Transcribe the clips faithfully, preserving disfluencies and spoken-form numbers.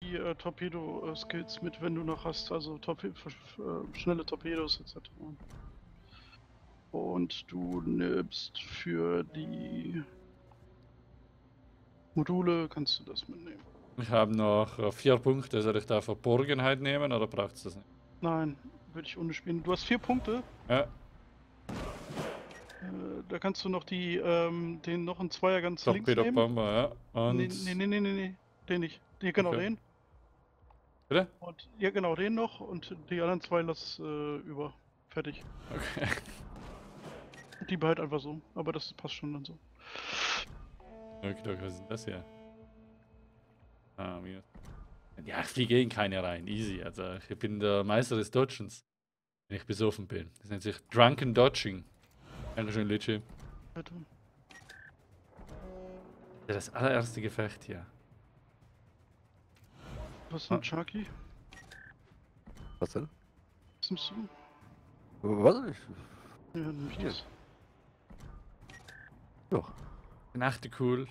die äh, Torpedo-Skills mit, wenn du noch hast, also Torpe äh, schnelle Torpedos et cetera. Und du nimmst für die Module, kannst du das mitnehmen. Ich habe noch äh, vier Punkte. Soll ich da Verborgenheit nehmen oder braucht es das nicht? Nein, würde ich ohne spielen. Du hast vier Punkte. Ja. Äh, da kannst du noch die, ähm, den noch einen Zweier ganz links nehmen. Torpedo-Bomber, ja. Und. Nee, nee, nee, nee, nee, nee. Den nicht. Nee, genau, Okay. den. Bitte? Und ja, genau, den noch. Und die anderen zwei lass äh, über. Fertig. Okay. Die behalt einfach so. Aber das passt schon dann so. Okay, okay, was ist denn das hier? Ah, minus. Ja, ich fliege in keine rein. Easy. Also, ich bin der Meister des Dodgens. Wenn ich besoffen bin. Das nennt sich Drunken Dodging. Dankeschön, Litschi. Bitte. Das allererste Gefecht hier. Was ist ein Ah. Chucky? Was denn? Was nimmst du? Was denn? Ja, nimm ich Hier. das. Ja. Nachte cool.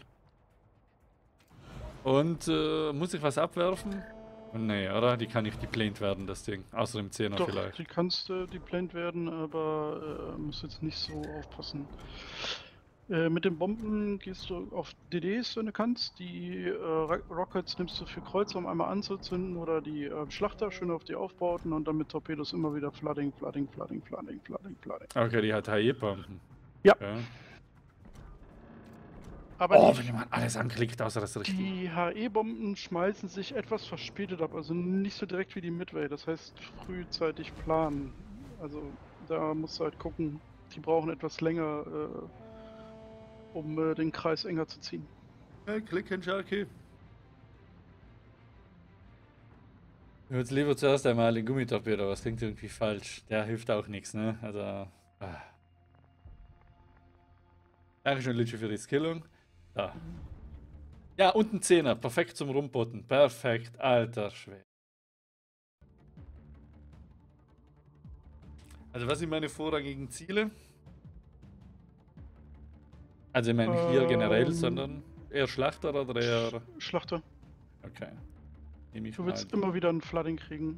Und äh, muss ich was abwerfen? Nee, oder? Die kann nicht deplaned werden, das Ding. Außer im Zehner Doch, vielleicht. die kannst äh, deplaned werden, aber äh, musst jetzt nicht so aufpassen. Äh, mit den Bomben gehst du auf D Ds, wenn du kannst. Die äh, Rockets nimmst du für Kreuzer, um einmal anzuzünden, oder die äh, Schlachter schön auf die Aufbauten und dann mit Torpedos immer wieder Flooding, Flooding, Flooding, Flooding, Flooding, Flooding. Okay, die hat H E-Bomben. Ja. Okay. Aber Oh, die, wenn jemand alles anklickt, außer das richtig. die H E-Bomben schmeißen sich etwas verspätet ab, also nicht so direkt wie die Midway. Das heißt frühzeitig planen. Also da musst du halt gucken, die brauchen etwas länger, äh, um äh, den Kreis enger zu ziehen. Ja, klicken, Sharky. Ich würde lieber zuerst einmal den Gummitorpedo, aber das klingt irgendwie falsch. Der hilft auch nichts, ne? Also. Ah. Dankeschön, Litschi, für die Skillung. Da. Ja, und ein Zehner. Perfekt zum Rumbotten. Perfekt, alter Schwede. Also, was sind meine vorrangigen Ziele? Also, ich meine hier Ähm, generell, sondern eher Schlachter oder eher. Schlachter. Okay. Nehme ich Du mal. willst immer wieder ein Flooding kriegen.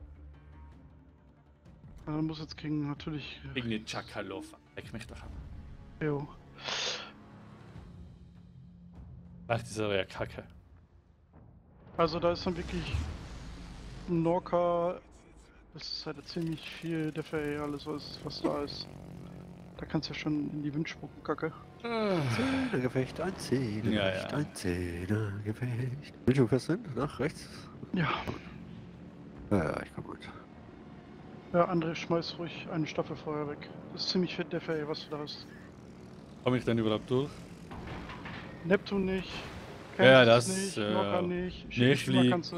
Äh, muss jetzt kriegen, natürlich. Gegen den Chakalov. Leck mich doch an. Jo. Vielleicht ist er ja kacke. Also da ist dann wirklich Norca, das ist halt ziemlich viel der Fähig, alles was, was da ist. Da kannst du ja schon in die Wind spucken, Kacke. Zehnergefecht, ein Zehnergefecht, Ja, ja. ein Zehnergefecht. Willst du fest hin? Nach rechts? Ja. Ja, ja, ich komm mit. Ja, André, schmeiß ruhig eine Staffel vorher weg. Das ist ziemlich fett der Fähig, was du da hast. Komme ich denn überhaupt durch? Neptun nicht. Ja, Kansas das, nicht, äh, Norca nicht. nicht Shikishima fliegen. kannst du.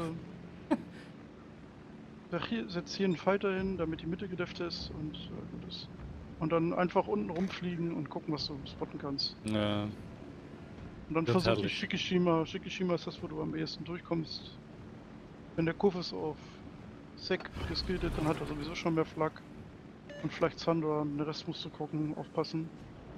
Sag hier, setz hier einen Fighter hin, damit die Mitte gedämpft ist und äh, gut ist. Und dann einfach unten rumfliegen und gucken, was du spotten kannst. Ja. Und dann Das ist versuch die herrlich. Shikishima. Shikishima ist das, wo du am ehesten durchkommst. Wenn der Kofus auf Sek geskillt ist, dann hat er sowieso schon mehr Flak. Und vielleicht Sandra, den Rest musst du gucken, aufpassen.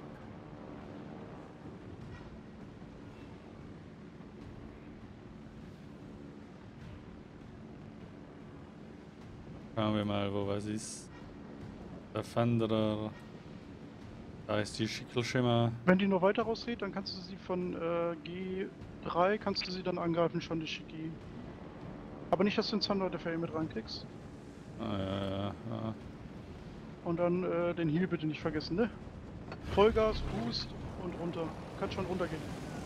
Schauen wir mal, wo was ist. Der Wanderer. Da ist die Schickelschimmer. Wenn die noch weiter rausgeht, dann kannst du sie von äh, G drei, kannst du sie dann angreifen, schon die Shiki. Aber nicht, dass du den Sandra der Fähig mit rankriegst. Ah, ja, ja, ja. Und dann äh, den Heal bitte nicht vergessen, ne? Vollgas, Boost und runter. Kann schon runtergehen.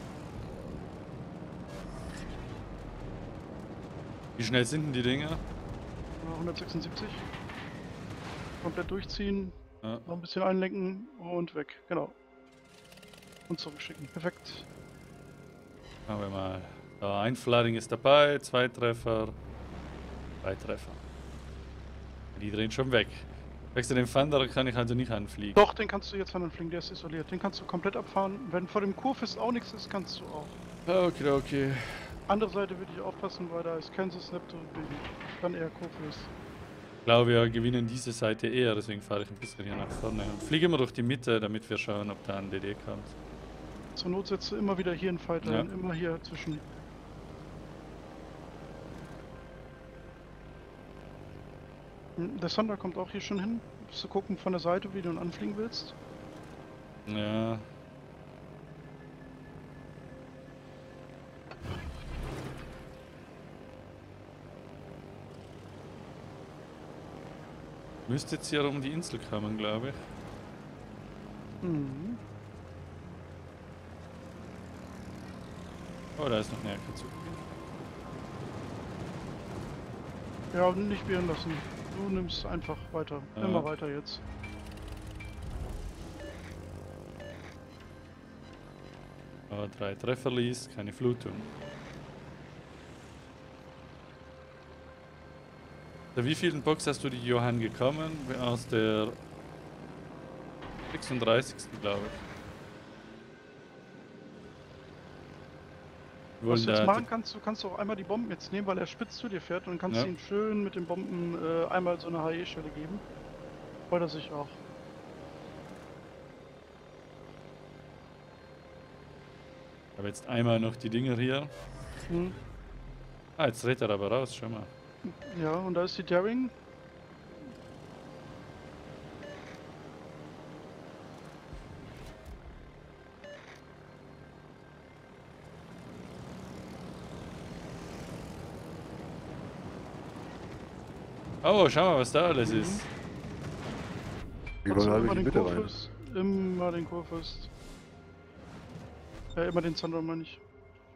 Wie schnell sind denn die Dinger? Ja, hundertsechsundsiebzig. Komplett durchziehen, Ja. noch ein bisschen einlenken und weg. Genau. Und zurückschicken. Perfekt. Schauen wir mal. Da, ein Flooding ist dabei, zwei Treffer. Drei Treffer. Die drehen schon weg. Wechsel den Wanderer kann ich also nicht anfliegen. Doch, den kannst du jetzt anfliegen, der ist isoliert. Den kannst du komplett abfahren. Wenn vor dem Kurfürst auch nichts ist, kannst du auch. Okay, okay. Andere Seite würde ich aufpassen, weil da ist Kansas, Neptun, Baby. Dann eher Kurfürst. Ich glaube, wir gewinnen diese Seite eher, deswegen fahre ich ein bisschen hier nach vorne und fliege immer durch die Mitte, damit wir schauen, ob da ein D D kommt. Zur Not setzt du immer wieder hier einen Fighter Ja. hin, immer hier zwischen. Hm, Der Thunder kommt auch hier schon hin. Musst du gucken von der Seite, wie du ihn anfliegen willst. Ja. Müsste jetzt hier um die Insel kommen, glaube ich. Mhm. Oh, da ist noch eine Ecke zu. Ja, und nicht wehren lassen. Du nimmst einfach weiter. Ja. Immer weiter jetzt. Oh, drei Treffer ließ, keine Flutung. Bei wie vielen Box hast du die Johann gekommen? Aus der sechsunddreißigsten glaube ich. Wir Was wollen du jetzt da- machen kannst, du kannst auch einmal die Bomben jetzt nehmen, weil er spitz zu dir fährt und dann kannst Ja. du ihm schön mit den Bomben äh, einmal so eine H E-Stelle geben. Freut er sich auch. Ich habe jetzt einmal noch die Dinger hier. Hm. Ah, jetzt dreht er aber raus, schau mal. Ja, und da ist die Daring. Oh, schau mal, was da alles Mhm. ist. Die Kannst wollen du alle immer in die den Mitte rein. Kurfürst, immer den Kurfürst. Ja, immer den Thunder meine ich.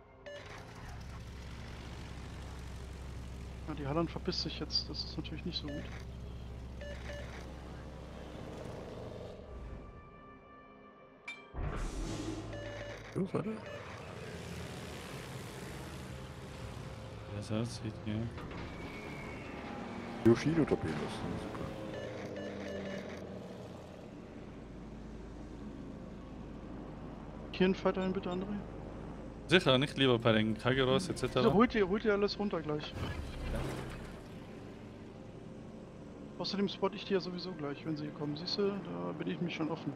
Ja, die Halland verpisst sich jetzt, das ist natürlich nicht so gut. Los, warte. Das aussieht, ja. Yoshino-Torpedos. Super. Hier einen Fighter bitte, André. Sicher, nicht lieber bei den Kageros et cetera. Also holt ihr, holt ihr alles runter gleich. Außerdem spot ich die ja sowieso gleich, wenn sie hier kommen. Siehst du, da bin ich mich schon offen.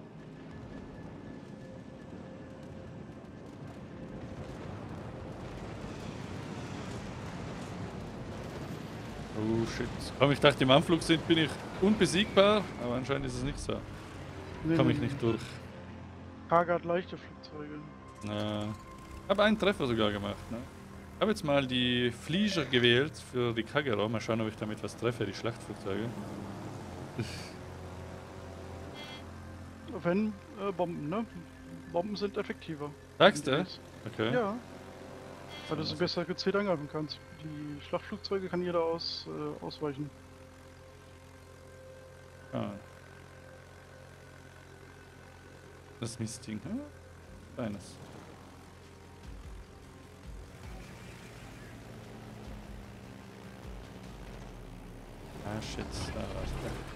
Oh shit. Komm, ich dachte im Anflug sind, bin ich unbesiegbar, aber anscheinend ist es nicht so. Nee, Komme nee, ich nee. nicht durch. Kaga hat leichte Flugzeuge. Äh, habe einen Treffer sogar gemacht. Ne? Habe jetzt mal die Flieger gewählt für die Kagero. Mal schauen, ob ich damit was treffe, die Schlachtflugzeuge. Wenn äh, Bomben, ne? Bomben sind effektiver. Sagst du? Yes. Okay. Ja. Weil du sie besser gezielt angreifen kannst. Die Schlachtflugzeuge kann jeder aus, äh, ausweichen. Ah. Das Mistding, hm? Kleines. Ah shit, da war's.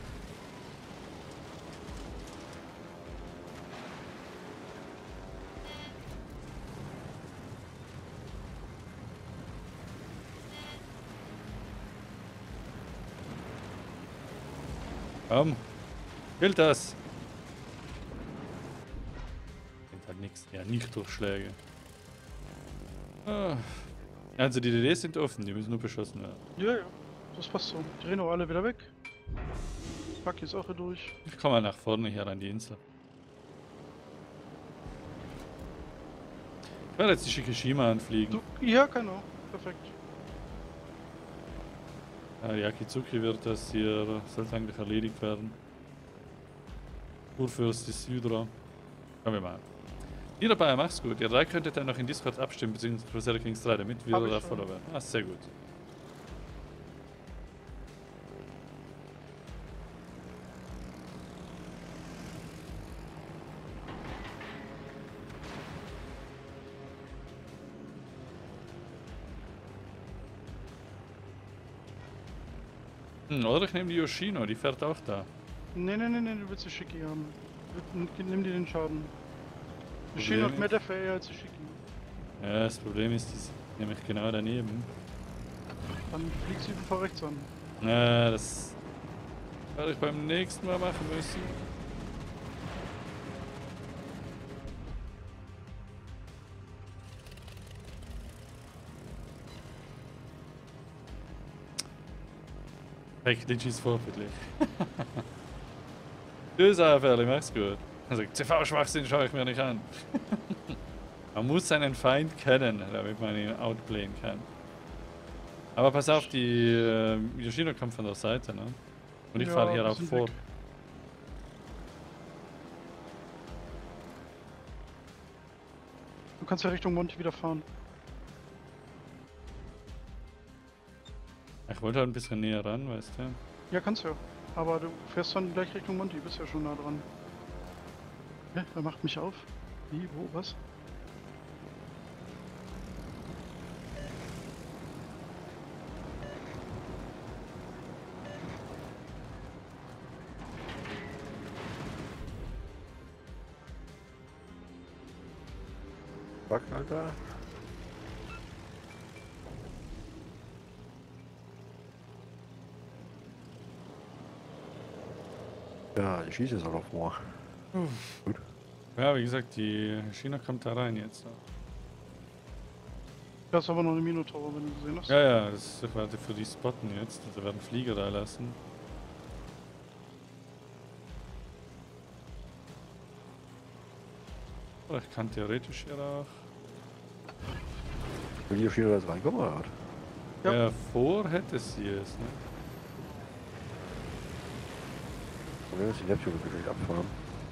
Komm, gilt das. Bringt halt nichts. Ja, nicht Durchschläge. Ah. Also die D Ds sind offen, die müssen nur beschossen werden. Ja, ja. Das passt so. Die drehen auch alle wieder weg. Pack die Sache durch. Ich komme mal nach vorne hier an die Insel. Ich werde jetzt die Shikishima anfliegen. Du, ja, genau. Perfekt. Ah, Yakizuki wird das hier, sollte eigentlich erledigt werden. Kurfürst ist Hydra. Schauen wir mal. Ihr dabei, mach's gut. Ihr drei könntet dann noch in Discord abstimmen, beziehungsweise Crusader Kings drei, damit wir Hab ich da schon. voller werden. Ah, sehr gut. Hm, oder ich nehme die Yoshino, die fährt auch da. Nee, nee, nee, nee, du willst die Schicki haben. Nimm- Nimm dir den Schaden. Die Problem Schiene hat mehr ist- Def A als die Schicki. Ja, das Problem ist, die ist nämlich genau daneben. Dann fliegt sie von rechts an. Ja, das werde ich beim nächsten Mal machen müssen. Recht Litschis vorbildlich. Tschüss, Eierferli, mach's gut. Also, C V-Schwachsinn schaue ich mir nicht an. Man muss seinen Feind kennen, damit man ihn outplayen kann. Aber pass auf, die äh, Yoshino kommt von der Seite, ne? Und ich Ja, fahre hier wir auch sind vor. weg. Du kannst ja Richtung Monty wieder fahren. Ich wollte halt ein bisschen näher ran, weißt du? Ja, kannst ja. Aber du fährst dann gleich Richtung Monty, bist ja schon nah dran. Ja, er macht mich auf. Wie, wo, was? Fuck, Alter. Ja, ich schieße es auch noch vor. Gut. Ja, wie gesagt, die China kommt da rein jetzt. Das ist aber noch eine Minotaur, wenn du gesehen hast. Ja, ja, das ist quasi für die Spotten jetzt. Also werden Flieger da lassen. Oder ich kann theoretisch hier auch. Will die Yoshino jetzt reinkommen oder was? Ja. Ja, vor hätte sie es, ne? Und wenn wir jetzt die Neptune wirklich abfahren.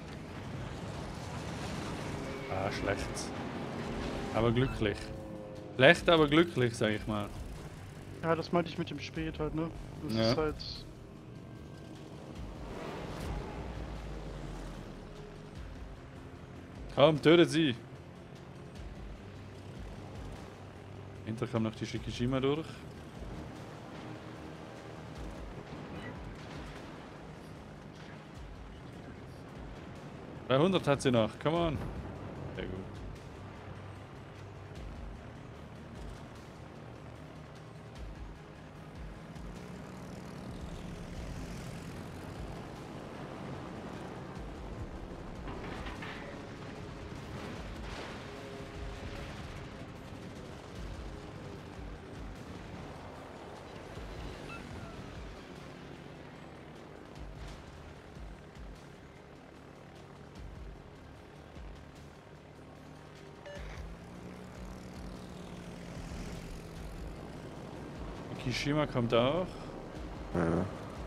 Ah, schlecht. Aber glücklich. Schlecht, aber glücklich, sag ich mal. Ja, das meinte ich mit dem Spät halt, ne? Das Ja. ist halt. Komm, tötet sie! Hinter kam noch die Shikishima durch. dreihundert hat sie noch, come on! Sehr gut. Kishima kommt auch. Ja.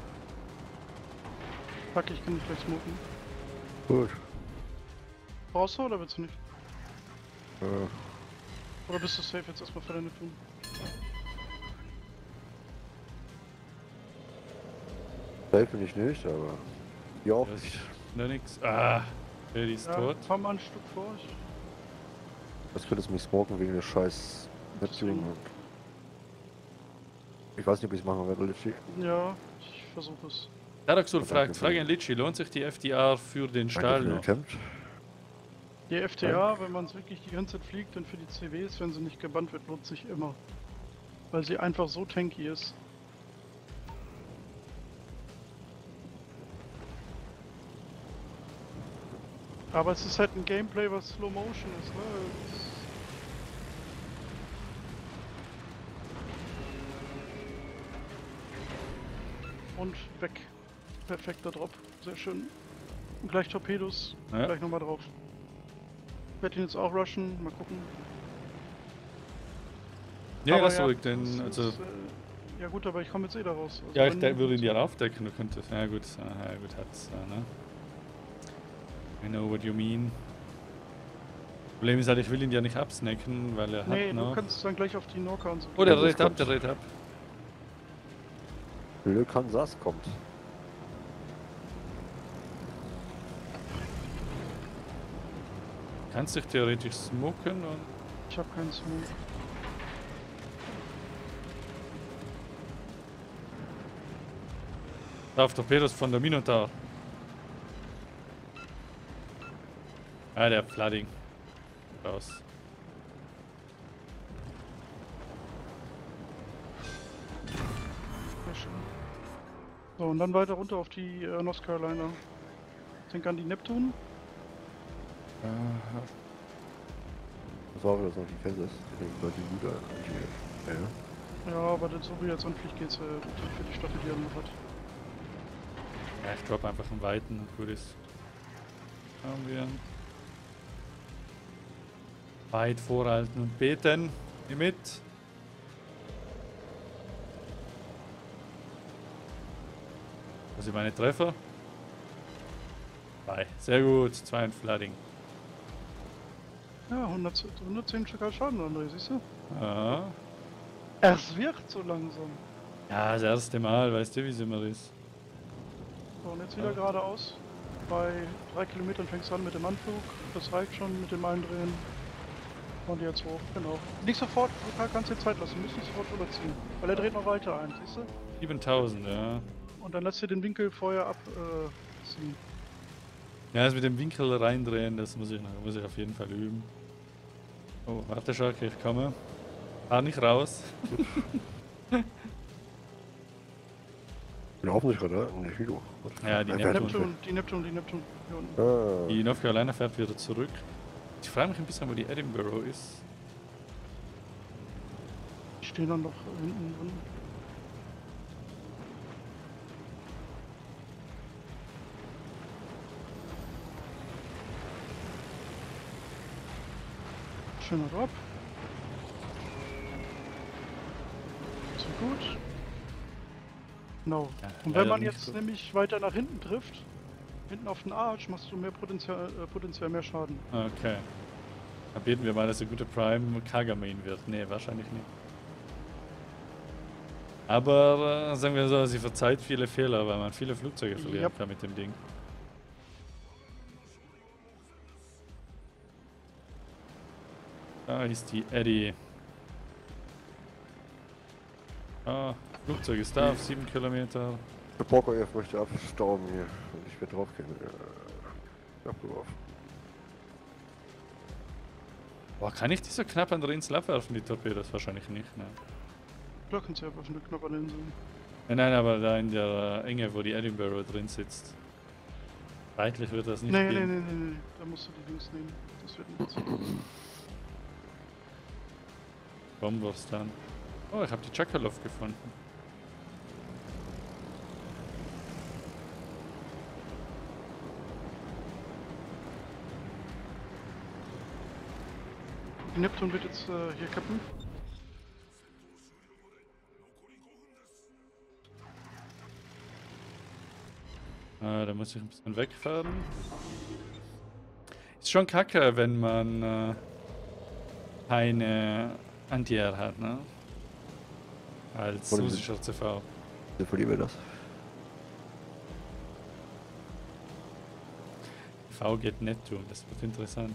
Fuck, ich kann nicht gleich smoken. Gut. Brauchst du oder willst du nicht? Ja. Oder bist du safe jetzt erstmal für deine Tun? Safe bin ich nicht, aber. Ja, auch Das nicht. ist noch nix. Ah, der ist Ja, tot. fahr mal ein Stück vor euch. Das wird es mich smoken wegen der scheiß Neptune. und Ich weiß nicht, ob ich es machen werde, Litchi. Ja, ich versuche es. Taraxul Danke fragt, für Frage den- an Litchi, lohnt sich die F D R für den Danke Stahl für den noch? Attempt. Die F T A, wenn man es wirklich die ganze Zeit fliegt, dann für die C Ws, wenn sie nicht gebannt wird, lohnt sich immer. Weil sie einfach so tanky ist. Aber es ist halt ein Gameplay, was Slow Motion ist, ne? Es- Und weg. Perfekter Drop. Sehr schön. Und gleich Torpedos. Ja. Gleich nochmal drauf. Ich werde ihn jetzt auch rushen. Mal gucken. Ja, Aber das soll ich das denn, ist, also, äh, ja gut, aber ich komme jetzt eh da raus. Also ja, ich wenn- de- würde ihn ja aufdecken, du könntest, ja gut, ja gut, hat's, äh, ne? I know what you mean. Problem ist halt, ich will ihn ja nicht absnacken, weil er Nee, hat du noch... kannst dann gleich auf die Norka und so. Oh, der Ja, das dreht ab, kommt. der dreht ab. Le Kansas kommt. Kannst dich theoretisch smoken und... Ich hab keinen Smoke. Auf Torpedos von der Minotaur. Ah, der Flooding. Raus. Sehr schön. So, und dann weiter runter auf die äh, North Carolina. Denk an die Neptune. Das war aber, dass noch die Kansas. Die Leute gut an. Ja. Ja, aber das, so wie jetzt anfliegt, geht's äh, für die Staffel, die er noch hat. Ja, ich drop einfach einen weiten und gut ist. Haben wir. Weit vorhalten und beten. Geh mit. Wo sind meine Treffer? Zwei. Sehr gut. Zwei und Flooding. Ja, hundert, hundertzehn Stück Schaden, André, siehst du? Ja. Es wird so langsam. Ja, das erste Mal. Weißt du, wie es immer ist? So, und jetzt wieder Ja. geradeaus. Bei drei Kilometern fängst du an mit dem Anflug. Das reicht schon mit dem Eindrehen. Und jetzt hoch, genau. Nicht sofort, du kannst dir Zeit lassen, du musst nicht sofort rüberziehen. Weil er dreht noch weiter ein, siehst du? siebentausend, ja. Und dann lässt du den Winkel vorher abziehen. Äh, ziehen. Ja, das mit dem Winkel reindrehen, das muss ich, noch, muss ich auf jeden Fall üben. Oh, warte, Schalke, ich komme. Fahr nicht raus. Bin hoffentlich gerade, ne, Hilo. Ja, die Äh, Neptun. Neptun, die Neptun, die Neptun. Hier unten. Ah, Die North Carolina fährt wieder zurück. Ich frage mich ein bisschen, wo die Edinburgh ist. Die stehen dann noch hinten drin. Schöner Drop. So gut. Genau. Ja, Und leider wenn man nicht jetzt gut. nämlich weiter nach hinten trifft, hinten auf den Arch, machst du mehr Potenzial, äh, potenziell mehr Schaden. Okay. Dann beten wir mal, dass der gute Prime Kagamain wird. Nee, wahrscheinlich nicht. Aber äh, sagen wir so, sie verzeiht viele Fehler, weil man viele Flugzeuge verlieren Yep. kann mit dem Ding. Da ist die Eddie. Ah, Flugzeug ist da auf sieben Kilometer. der Poker-F möchte abstauben hier. Und ich werde draufgehen. Äh, abgeworfen. Boah, kann ich die so knapp an der Insel abwerfen, die Torpedos? Wahrscheinlich nicht, ne? Klar kannst du ja einfach eine knapp an der Insel. Nein, nein, aber da in der Enge, wo die Edinburgh drin sitzt. Seitlich wird das nicht Nee, nee, gehen. nee, nee, nee, da musst du die Dings nehmen. Das wird nichts. Bombers dann. Oh, ich habe die Chakalov gefunden. Die Neptun wird jetzt äh, hier kappen. Äh, da muss ich ein bisschen wegfahren. Ist schon kacke, wenn man äh, keine Anti-Air hat, ne? Als Oder russischer C V. Wie verlieren wir das? V geht Neptun, das wird interessant.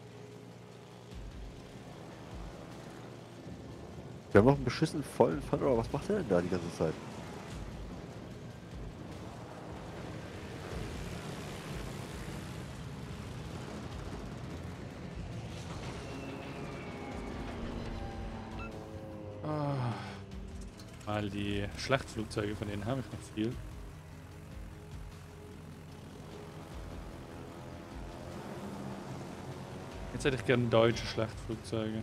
Wir haben noch einen beschissen vollen Thunder. Was macht der denn da die ganze Zeit? Ah. Mal die Schlachtflugzeuge, von denen habe ich noch viel. Jetzt hätte ich gerne deutsche Schlachtflugzeuge.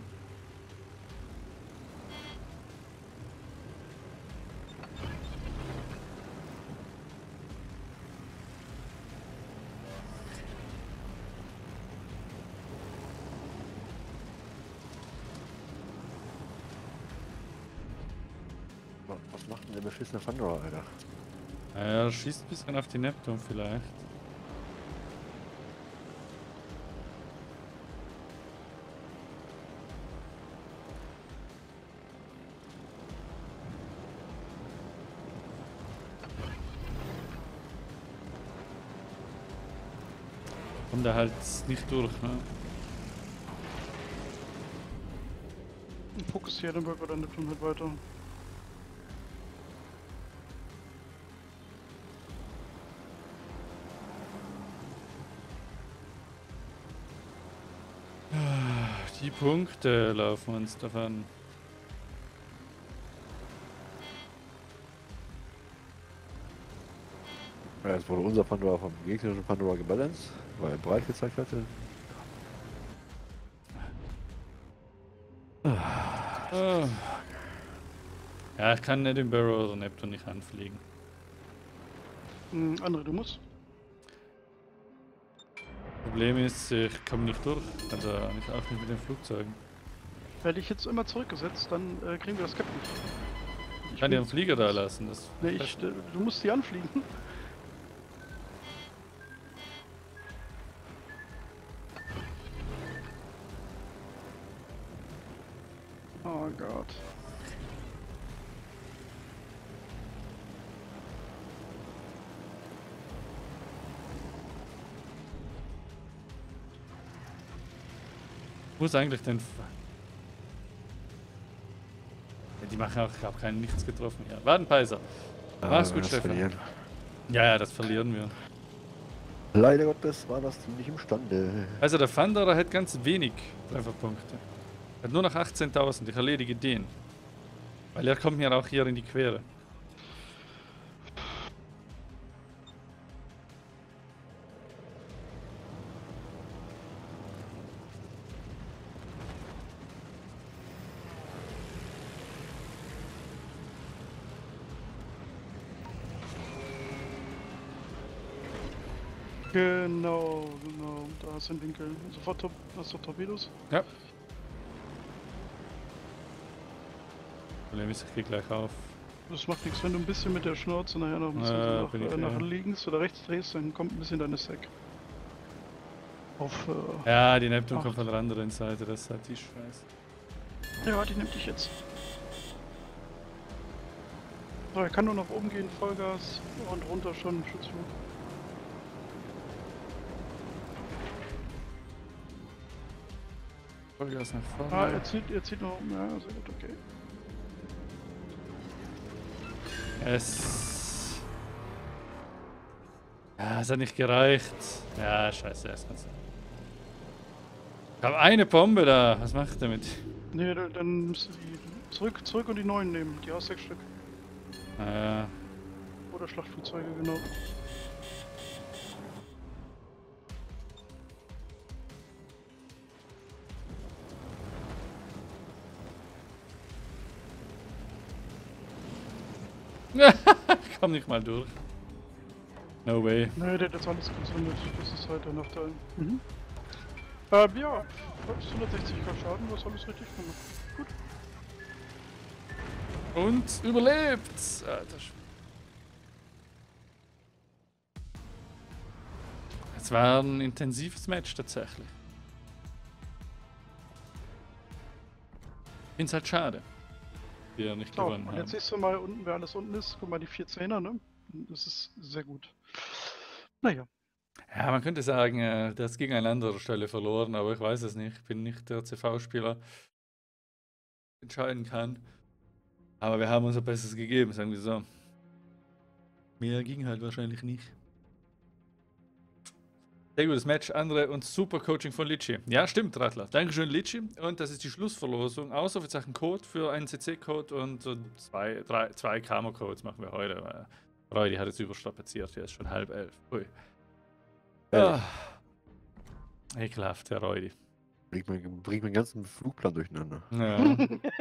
Was macht denn der beschissene Thunder, Alter? Er schießt ein bisschen auf die Neptun vielleicht. Kommt er halt nicht durch, ne? Fokus hier Edinburgh oder Neptun halt weiter. Die Punkte laufen uns davon. Ja, jetzt wurde unser Pandora vom gegnerischen Pandora gebalanced, weil er breit gezeigt hatte. Ah. Ja, ich kann nicht im Barrow oder Neptun nicht anfliegen. Hm, André, du musst. Problem ist, ich komme nicht durch. Also nicht, auch nicht mit den Flugzeugen. Werde ich jetzt immer zurückgesetzt, dann äh, kriegen wir das Cap nicht. Ich kann dir einen Flieger da lassen. Das Nee, ich, äh, du musst die anfliegen. Oh Gott. Wo ist eigentlich denn... Ja, die machen auch, ich habe keinen nichts getroffen. Ja, Wadenpeiser. Mach's Ah, gut, das Stefan. verlieren. Ja, ja, das verlieren wir. Leider Gottes war das Team nicht imstande. Also der Wanderer hat ganz wenig Trefferpunkte. Er hat nur noch achtzehntausend. Ich erledige den. Weil er kommt mir auch hier in die Quere. Genau, genau. Da ist ein Winkel. Sofort Tor hast du Torpedos? Ja. Problem ist, ich gehe gleich auf. Das macht nichts, wenn du ein bisschen mit der Schnauze nachher noch ein bisschen Ja, so nach, bin ich äh, nach eher. links oder rechts drehst, dann kommt ein bisschen deine Sack. Auf, äh, Ja, die Neptun Ach. kommt von der anderen Seite, das ist halt die Scheiße. ja, die nimmt dich jetzt. So, er kann nur nach oben gehen, Vollgas und runter schon Schutzflug. Vollgas nach Ah, vorne. er zieht, er zieht noch um, ja, sehr gut, okay. Es... Ja, es hat nicht gereicht. Ja, scheiße, erst ganz. Ich habe eine Bombe da. Was macht er damit? Nee, da- dann müsst ihr die zurück, zurück und die neuen nehmen, die aus sechs Stück. Naja. Oder Schlachtflugzeuge, genau. Ich komm nicht mal durch. No way. Nee, der hat jetzt alles gezündet. Das ist halt der Nachteil. Mhm. Ähm, ja, hundertsechzig K Schaden, du hast alles richtig gemacht. Gut. Und überlebt! Alter Sch- Es war ein intensives Match tatsächlich. Ich find's halt schade, dass wir nicht So, gewonnen und jetzt haben. siehst du mal unten, wer alles unten ist. Guck mal, die vier Zehner, ne? Das ist sehr gut. Naja. Ja, man könnte sagen, äh, das ging an anderer Stelle verloren, aber ich weiß es nicht. Ich bin nicht der C V-Spieler, entscheiden kann. Aber wir haben unser Bestes gegeben, sagen wir so. Mehr ging halt wahrscheinlich nicht. Sehr gutes Match, andere und super Coaching von Litschi. Ja, stimmt, Rattler. Dankeschön, Litschi. Und das ist die Schlussverlosung. Ausrufezeichen Code für einen C C-Code und äh, zwei, drei, zwei Karma-Codes machen wir heute. Weil Roy, die hat jetzt überstrapaziert, hier ist schon halb elf. Ui. Ja. Ah. Ekelhaft, der Roy. Bringt meinen bringt meinen ganzen Flugplan durcheinander. Ja.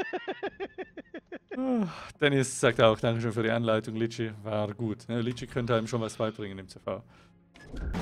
Ah, Dennis sagt auch, Dankeschön für die Anleitung, Litschi. War gut. Ne? Litschi könnte einem schon was beibringen im C V.